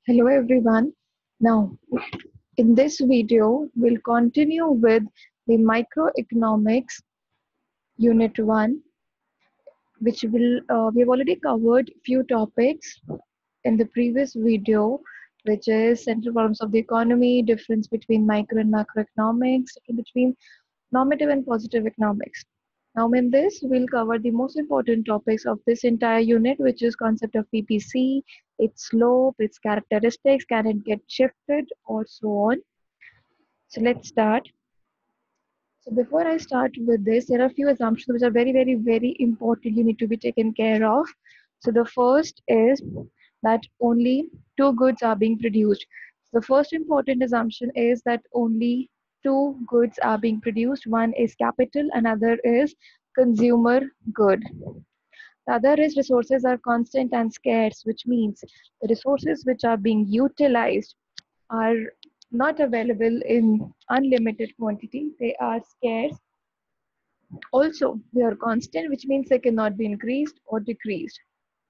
Hello everyone. Now, in this video, we'll continue with the microeconomics unit 1, which we've already covered few topics in the previous video, which is central problems of the economy, difference between micro and macroeconomics, difference between normative and positive economics. Now in this, we'll cover the most important topics of this entire unit, which is concept of PPC, its slope, its characteristics, can it get shifted, or so on. So let's start. So before I start with this, there are a few assumptions which are very important you need to be taken care of. So the first is that only two goods are being produced. The first important assumption is that only two goods are being produced. One is capital, another is consumer good. The other is resources are constant and scarce, which means the resources which are being utilized are not available in unlimited quantity. They are scarce. Also, they are constant, which means they cannot be increased or decreased.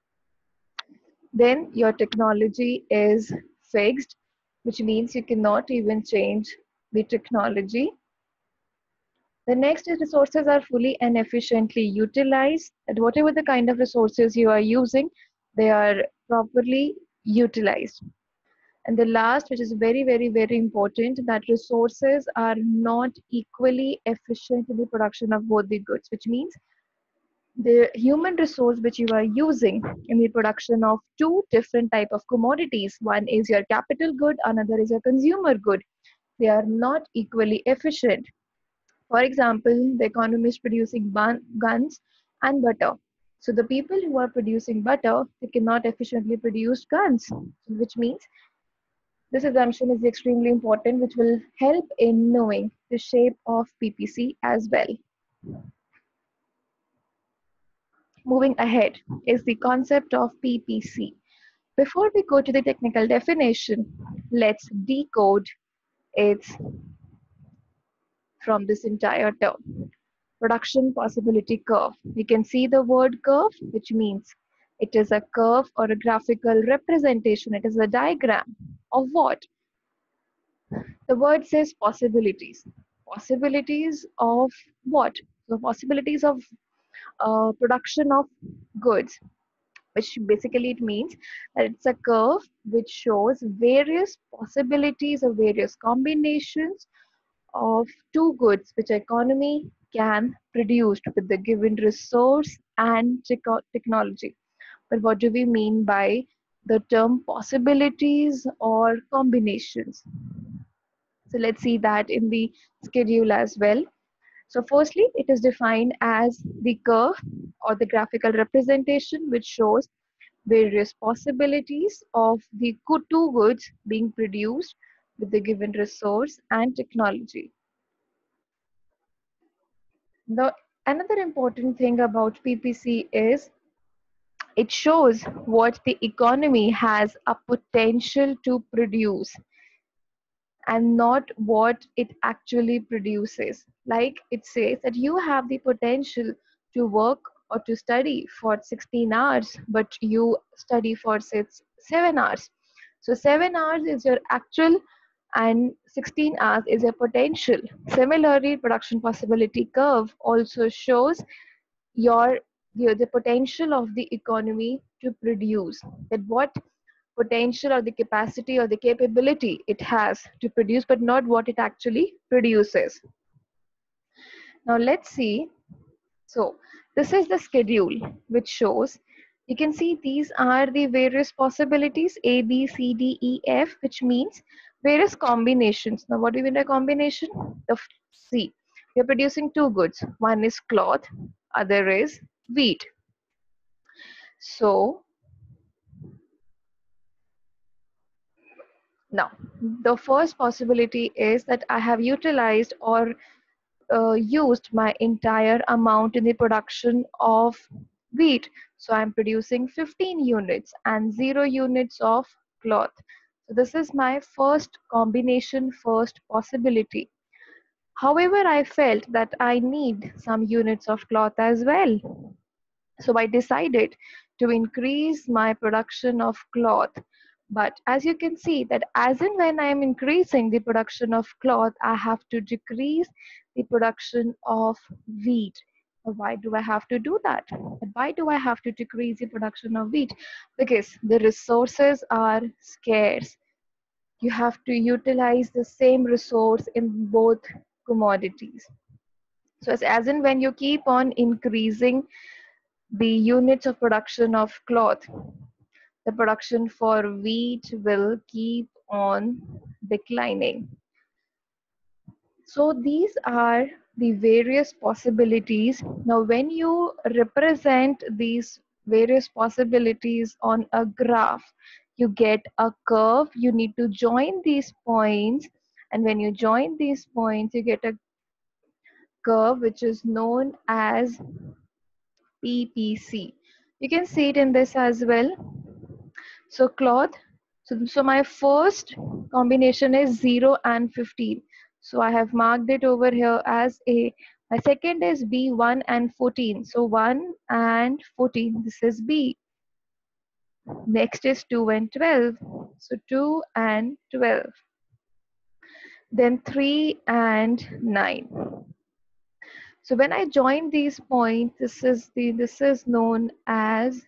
Then your technology is fixed, which means you cannot even change the technology. The next is resources are fully and efficiently utilized. That whatever the kind of resources you are using, they are properly utilized. And the last, which is very important, that resources are not equally efficient in the production of both the goods, which means the human resource which you are using in the production of two different type of commodities. One is your capital good, another is your consumer good. They are not equally efficient. For example, the economy is producing guns and butter. So the people who are producing butter, they cannot efficiently produce guns, which means this assumption is extremely important, which will help in knowing the shape of PPC as well. Moving ahead is the concept of PPC. Before we go to the technical definition, let's decode it from this entire term. Production possibility curve. We can see the word curve, which means it is a curve or a graphical representation. It is a diagram of what? The word says possibilities. Possibilities of what? So possibilities of production of goods, which basically it means that it's a curve which shows various possibilities or various combinations of two goods which economy can produce with the given resource and technology. But what do we mean by the term possibilities or combinations? So let's see that in the schedule as well. So firstly, it is defined as the curve or the graphical representation which shows various possibilities of the two goods being produced with the given resource and technology. The another important thing about PPC is it shows what the economy has a potential to produce and not what it actually produces. Like it says that you have the potential to work or to study for 16 hours, but you study for 7 hours. So 7 hours is your actual and 16 hours is your potential. Similarly, production possibility curve also shows your the potential of the economy to produce, that what potential or the capacity or the capability it has to produce, but not what it actually produces. Now let's see. So this is the schedule which shows, you can see these are the various possibilities A, B, C, D, E, F, which means various combinations. Now what do you mean by combination? The C. You're producing two goods. One is cloth, other is wheat. So now the first possibility is that I have utilized or used my entire amount in the production of wheat. So I'm producing 15 units and 0 units of cloth. So this is my first combination, first possibility. However, I felt that I need some units of cloth as well. So I decided to increase my production of cloth But as you can see that as and when I am increasing the production of cloth, I have to decrease the production of wheat. Why do I have to do that? Why do I have to decrease the production of wheat? Because the resources are scarce. You have to utilize the same resource in both commodities. So as in when you keep on increasing the units of production of cloth, the production for wheat will keep on declining. So these are the various possibilities. Now, when you represent these various possibilities on a graph, you get a curve. You need to join these points. And when you join these points, you get a curve which is known as PPC. You can see it in this as well. So cloth. So my first combination is 0 and 15. So I have marked it over here as A. My second is B, 1 and 14. So 1 and 14. This is B. Next is 2 and 12. So 2 and 12. Then 3 and 9. So when I join these points, this is known as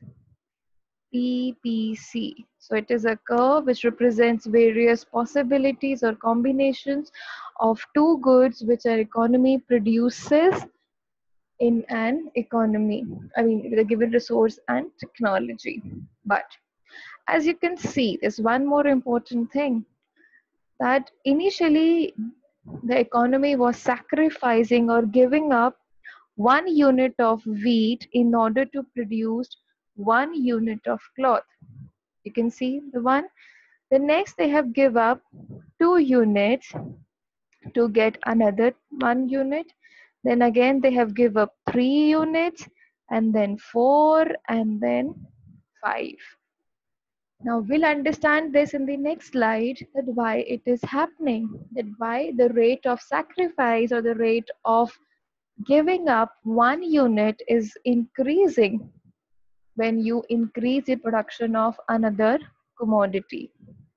PPC. So it is a curve which represents various possibilities or combinations of two goods which an economy produces in an economy. I mean, with a given resource and technology. But as you can see, there's one more important thing, that initially the economy was sacrificing or giving up 1 unit of wheat in order to produce 1 unit of cloth. You can see the one. The next they have give up 2 units to get another 1 unit. Then again they have give up 3 units, and then 4, and then 5. Now we'll understand this in the next slide, that why it is happening, that why the rate of sacrifice or the rate of giving up 1 unit is increasing when you increase the production of another commodity.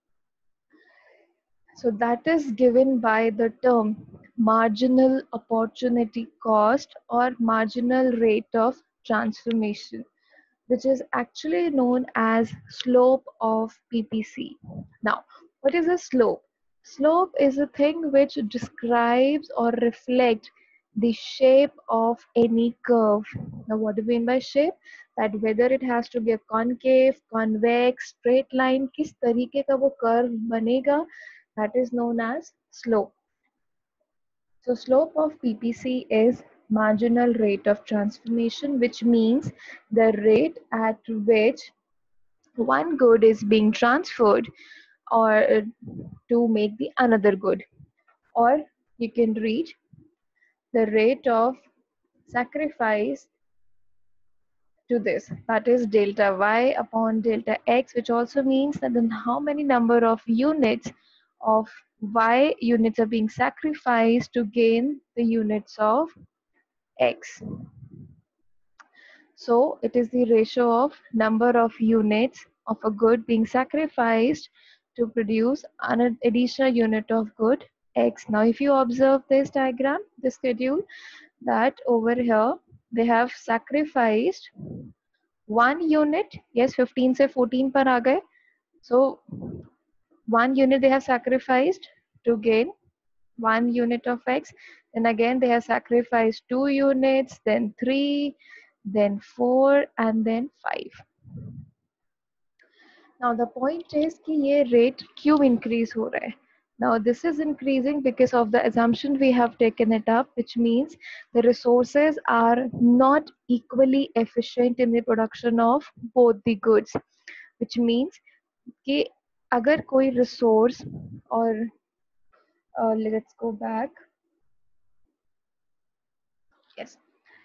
So that is given by the term marginal opportunity cost or marginal rate of transformation, which is actually known as slope of PPC. Now, what is a slope? Slope is a thing which describes or reflects the shape of any curve. Now, what do we mean by shape? That whether it has to be a concave, convex, straight line, किस तरीके का वो curve बनेगा, that is known as slope. So slope of PPC is marginal rate of transformation, which means the rate at which one good is being transferred or to make the another good. Or you can read the rate of sacrifice to this, that is delta y upon delta x, which also means that then how many number of units of y units are being sacrificed to gain the units of x. So it is the ratio of number of units of a good being sacrificed to produce an additional unit of good x. Now if you observe this diagram, this schedule, that over here they have sacrificed 1 unit. Yes, 15 से 14 पर आ गए. So 1 unit they have sacrificed to gain 1 unit of x. Then again they have sacrificed 2 units, then 3, then 4, and then 5. Now the point is कि ये rate क्यों increase हो रहा है? Now this is increasing because of the assumption we have taken it up, which means the resources are not equally efficient in the production of both the goods, which means कि अगर कोई resource or let's go back. Yes.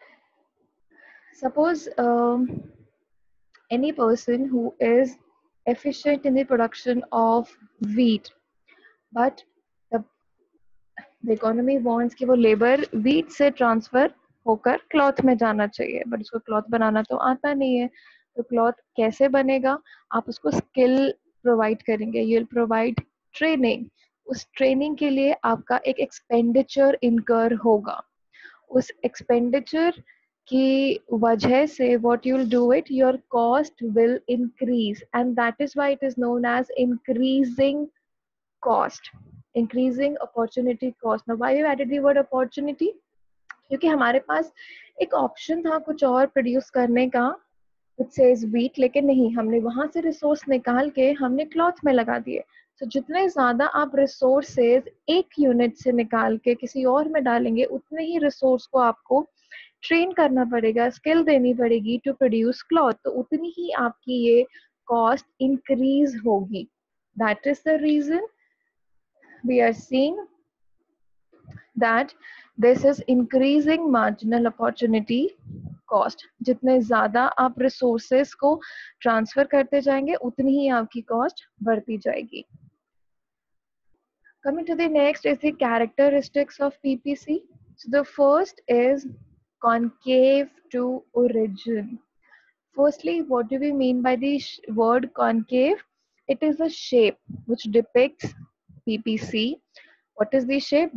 Suppose any person who is efficient in the production of wheat, but the economy wants कि वो labor wheat से transfer होकर cloth में जाना चाहिए, but उसको cloth बनाना तो आता नहीं है, तो cloth कैसे बनेगा? आप उसको skill प्रोवाइड करेंगे, यू विल प्रोवाइड ट्रेनिंग। उस ट्रेनिंग के लिए आपका एक एक्सपेंडिचर इनकर होगा। उस एक्सपेंडिचर की वजह से what you will do it, your cost will increase and that is why it is known as increasing cost, increasing opportunity cost. Now why you added the word opportunity, क्योंकि हमारे पास एक option था कुछ और produce करने का, which says wheat, लेकिन नहीं, हमने वहां से रिसोर्स निकाल के हमने क्लॉथ में लगा दिए। तो जितने ज्यादा आप रिसोर्सेज एक यूनिट से निकाल के किसी और में डालेंगे, उतने ही रिसोर्स को आपको ट्रेन करना पड़ेगा, स्किल देनी पड़ेगी टू प्रोड्यूस क्लॉथ, तो उतनी ही आपकी ये कॉस्ट इंक्रीज होगी। That is the reason we are seeing that this is increasing marginal opportunity cost। जितने ज्यादा आप रिसोर्सेस को ट्रांसफर करते जाएंगे, उतनी ही आपकी कॉस्ट बढ़ती जाएगी। Coming to the next is the characteristics of PPC. So the first is concave to origin. Firstly, what do we mean by the word concave? It is a shape which depicts PPC. What is the shape?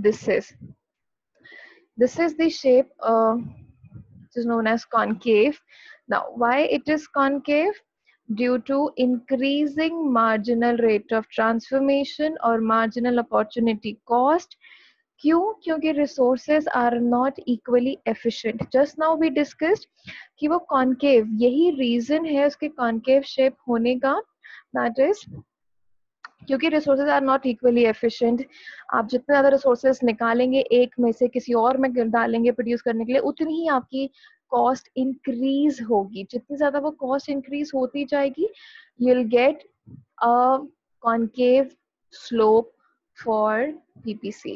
This is the shape which is known as concave. Now, why it is concave? Due to increasing marginal rate of transformation or marginal opportunity cost. क्यों? क्योंकि resources are not equally efficient. Just now we discussed कि वो concave, यही reason है उसके concave shape होने का, that is क्योंकि resources are not equally efficient. आप जितने ज़्यादा रिसोर्सेज निकालेंगे एक में से किसी और में डालेंगे प्रोड्यूस करने के लिए, उतनी ही आपकी कॉस्ट इंक्रीज होगी। जितनी ज़्यादा वो कॉस्ट इंक्रीज होती जाएगी, you will get a concave slope for PPC.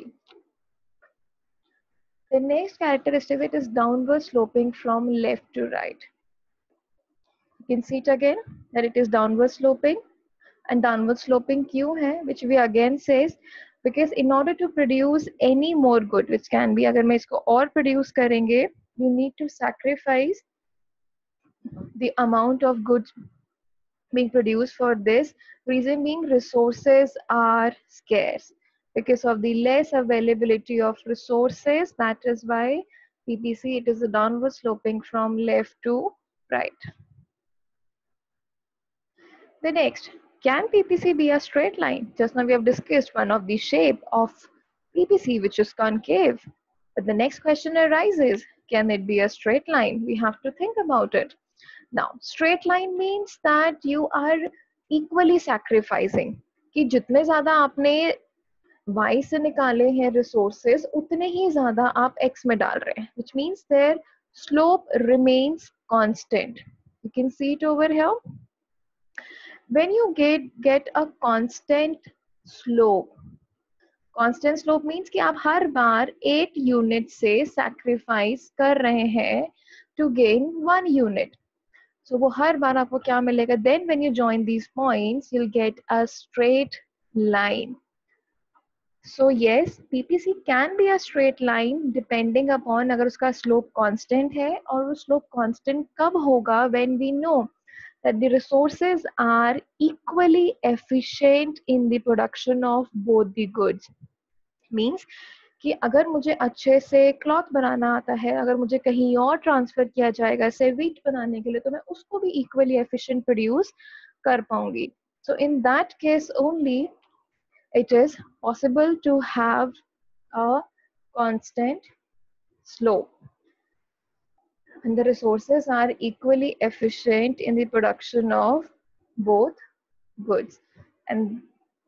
The next characteristic, it is downward sloping from left to right. You can see it again that it is downward sloping. And downward sloping क्यों है, which we again says because in order to produce any more good, which can be, अगर मैं इसको और produce करेंगे, you need to sacrifice the amount of goods being produced. For this reason being, resources are scarce. Because of the less availability of resources, that is why PPC, it is a downward sloping from left to right. The next, can PPC be a straight line? Just now we have discussed one of the shape of PPC, which is concave. But the next question arises, can it be a straight line? We have to think about it. Now, straight line means that you are equally sacrificing. कि जितने ज़्यादा आपने Y से निकाले हैं resources, उतने ही ज़्यादा आप X में डाल रहे हैं, which means their slope remains constant. You can see it over here. When you get a constant slope means कि आप हर बार 8 यूनिट से सैक्रिफाइस कर रहे हैं to gain 1 unit. So वो हर बार आपको क्या मिलेगा? Then when you join these points, you'll get a straight line. So yes, PPC can be a straight line depending upon अगर उसका slope constant है, और वो slope constant कब होगा? When we know that the resources are equally efficient in the production of both the goods. Means कि अगर मुझे अच्छे से क्लॉथ बनाना आता है, अगर मुझे कहीं और ट्रांसफर किया जाएगा से व्हीट बनाने के लिए, तो मैं उसको भी इक्वली एफिशिएंट प्रोड्यूस कर पाऊंगी. So in that case only it is possible to have a constant slope. And the resources are equally efficient in the production of both goods. And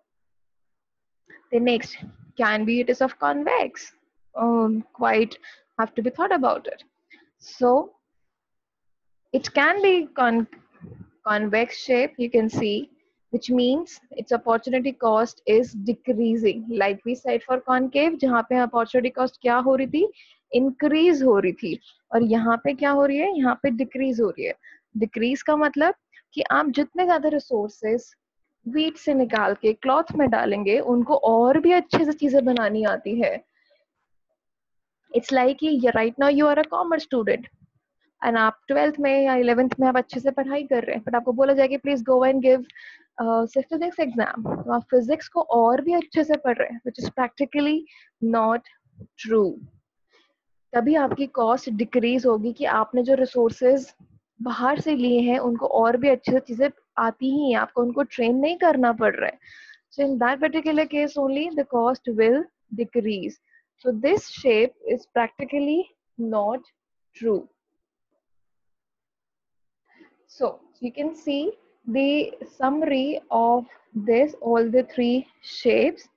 the next, can be it is of convex. Quite have to be thought about it. So it can be convex shape, you can see, which means its opportunity cost is decreasing. Like we said for concave, जहाँ पे opportunity cost क्या हो रही थी? Increase हो रही थी. और यहाँ पे क्या हो रही है? यहाँ पे decrease हो रही है. Decrease का मतलब कि आप जितने ज़्यादा resources wheat से निकाल के cloth में डालेंगे, उनको और भी अच्छे से चीजें बनानी आती है. It's like right now you are a commerce student. And आप 12th में या 11th में आप अच्छे से पढ़ाई कर रहे हैं, बट आपको बोला जाए कि please go and give physics exam, तो आप फिजिक्स को और भी अच्छे से पढ़ रहे हैं, which is practically not true. तभी आपकी कॉस्ट डिक्रीज होगी कि आपने जो रिसोर्सेज बाहर से लिए हैं उनको और भी अच्छे से चीजें आती ही हैं, आपको उनको ट्रेन नहीं करना पड़ रहा है। So in that particular case only the cost will decrease. So this shape is practically not true. So you can see the summary of this, all the three shapes.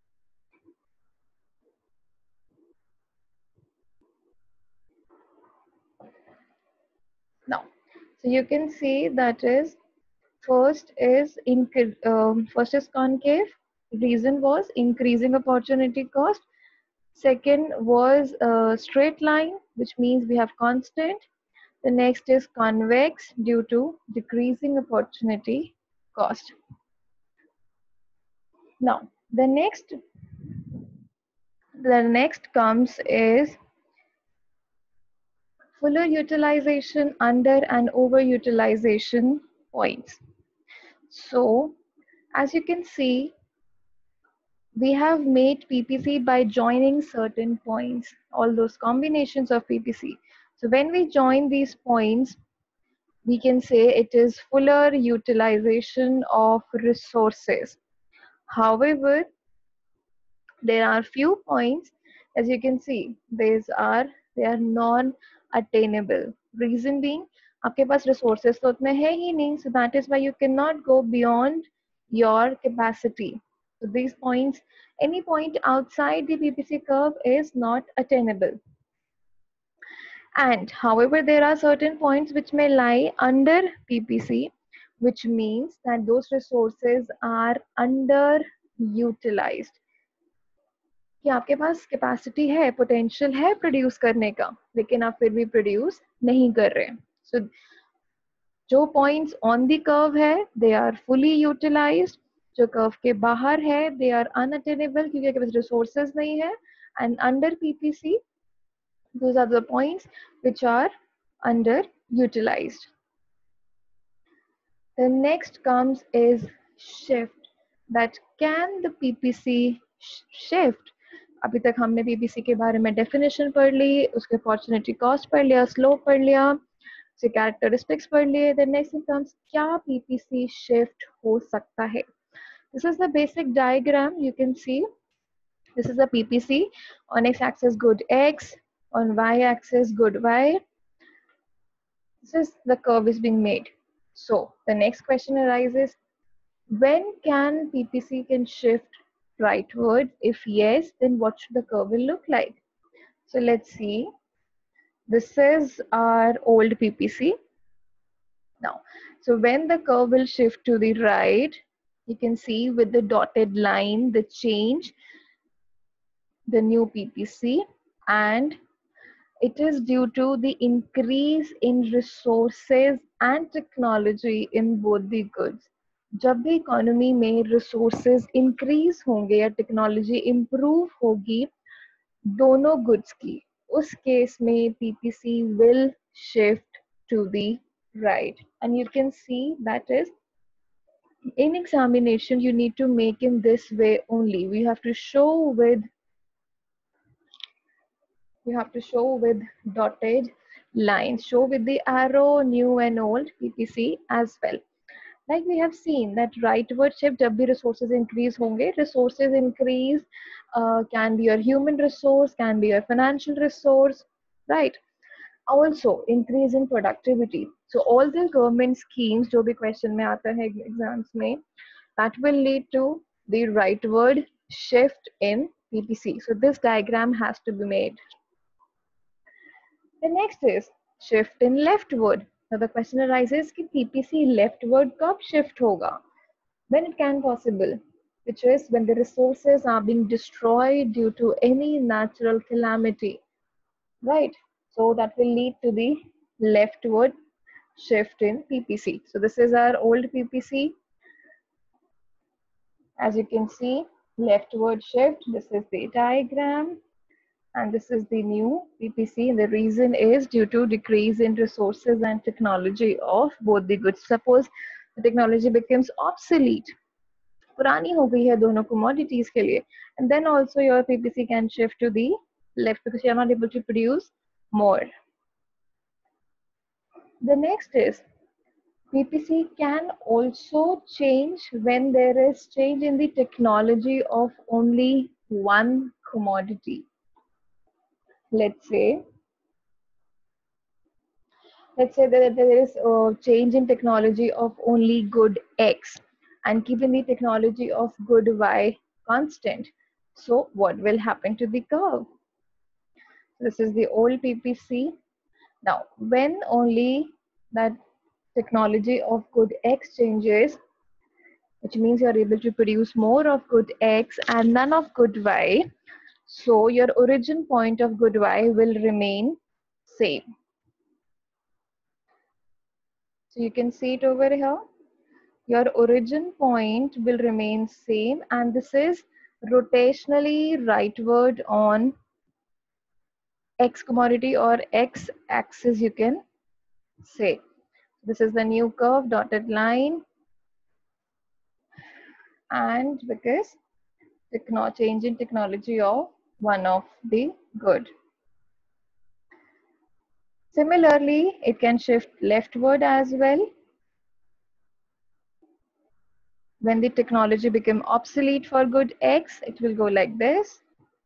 Now, so you can see that is first is first is concave. Reason was increasing opportunity cost. Second was straight line, which means we have constant. The next is convex due to decreasing opportunity cost. Now, the next comes is fuller utilization under and overutilization points. So, as you can see, we have made PPC by joining certain points, all those combinations of PPC. So when we join these points, we can say it is fuller utilization of resources. However, there are few points, as you can see, they are non-attainable. Reason being, आपके पास resources तो उतने है ही नहीं, so that is why you cannot go beyond your capacity. So these points, any point outside the PPC curve is not attainable. And however, there are certain points which may lie under PPC, which means that those resources are underutilized. कि आपके पास capacity है, potential है produce करने का, लेकिन आप फिर भी प्रोड्यूस नहीं कर रहे हैं. सो जो पॉइंट्स ऑन द कर्व है दे आर फुली यूटिलाइज्ड, जो कर्व के बाहर है दे आर अनअटेनेबल क्योंकि आपके पास रिसोर्सेज नहीं है. And under PPC those are the points which are underutilized. The next comes is shift. That can the PPC shift? अभी तक हमने PPC के बारे में डेफिनेशन पढ़ ली, उसके अपॉर्चुनिटी कॉस्ट पढ़ लिया, स्लोप पढ़ लिया, उसके कैरेक्टरिस्टिक्स पढ़ लिए. The next comes क्या PPC shift हो सकता है? This is the basic diagram. You can see this is a PPC. On x-axis good x, on y-axis good y. This is the curve is being made. So the next question arises, when can PPC can shift rightward? If yes, then what should the curve will look like? So let's see. This is our old PPC. Now, so when the curve will shift to the right, you can see with the dotted line, the change, the new PPC, and it is due to the increase in resources and technology in both the goods. जब भी economy में resources increase होंगे या technology improve होगी दोनों goods की, उस case में PPC will shift to the right. And you can see that is in examination you need to make in this way only. We have to show with dotted lines, show with the arrow new and old PPC as well. Like we have seen that rightward shift, जब भी resources increase होंगे, resources increase can be your human resource, can be your financial resource, right? Also increase in productivity. So all the government schemes जो भी question में आता है exams में, that will lead to the rightward shift in PPC. So this diagram has to be made. The next is shift in leftward. Now the question arises कि PPC leftward कब shift होगा? When it can possible, which is when the resources are being destroyed due to any natural calamity, right? So that will lead to the leftward shift in PPC. So this is our old PPC. As you can see, leftward shift, this is the diagram. and this is the new PPC. And the reason is due to decrease in resources and technology of both the goods. Suppose the technology becomes obsolete, पुरानी हो गई है दोनों commodities के लिए, and then also your PPC can shift to the left because you are not able to produce more. The next is PPC can also change when there is change in the technology of only one commodity. Let's say that there is a change in technology of only good X and keeping the technology of good Y constant. So what will happen to the curve? This is the old PPC. Now, when only that technology of good X changes, which means you're able to produce more of good X and none of good Y, so your origin point of good Y will remain same. So you can see it over here. Your origin point will remain same, and this is rotationally rightward on X commodity or X axis, you can say. This is the new curve, dotted line, and because change in technology of one of the good. Similarly, it can shift leftward as well. When the technology become obsolete for good X, it will go like this.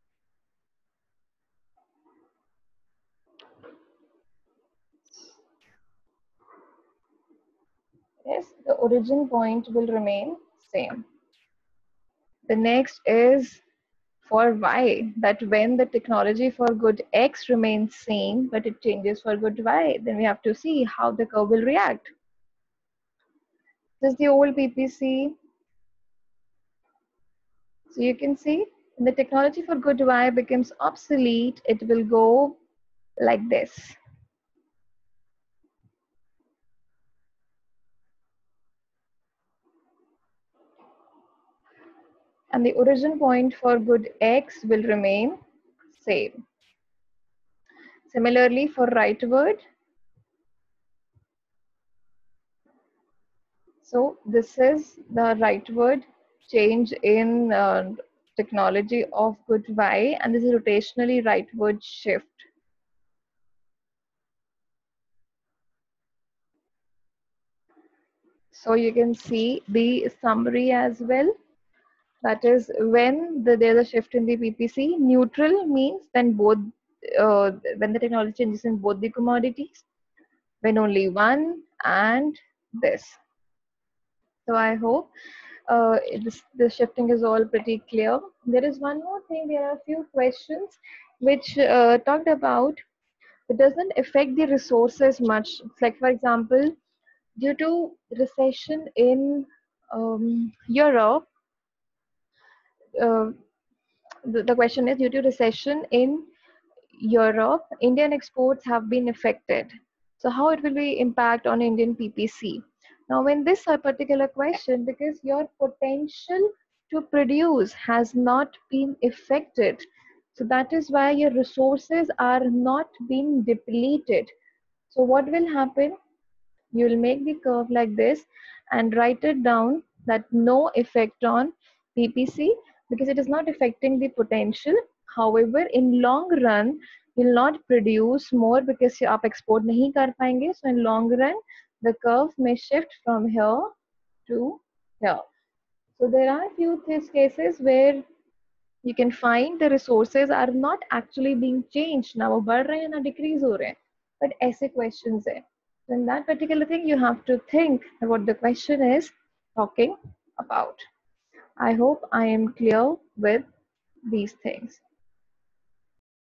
Yes, the origin point will remain same. The next is for Y, that when the technology for good X remains same, but it changes for good Y, then we have to see how the curve will react. This is the old PPC. So you can see when the technology for good Y becomes obsolete, it will go like this. And the origin point for good X will remain same. Similarly for rightward, so this is the rightward change in technology of good Y, and this is rotationally rightward shift. So you can see the summary as well. That is when there's a shift in the PPC. Neutral means when both when the technology changes in both the commodities, when only one, and this. So I hope this shifting is all pretty clear. There is one more thing. There are a few questions which talked about it doesn't affect the resources much. Like for example, due to recession in Europe, uh, the question is due to recession in Europe, Indian exports have been affected. So how it will be impact on Indian PPC? Now, when this a particular question, because your potential to produce has not been affected, so that is why your resources are not being depleted. So what will happen? You will make the curve like this and write it down that no effect on PPC because it is not affecting the potential. However, in long run, you'll not produce more because you आप export नहीं कर पाएंगे. So in long run, the curve may shift from here to here. So there are few cases where you can find the resources are not actually being changed. ना वो बढ़ रहे हैं ना decrease हो रहे हैं. But ऐसे questions है. So in that particular thing, you have to think what the question is talking about. I hope I am clear with these things.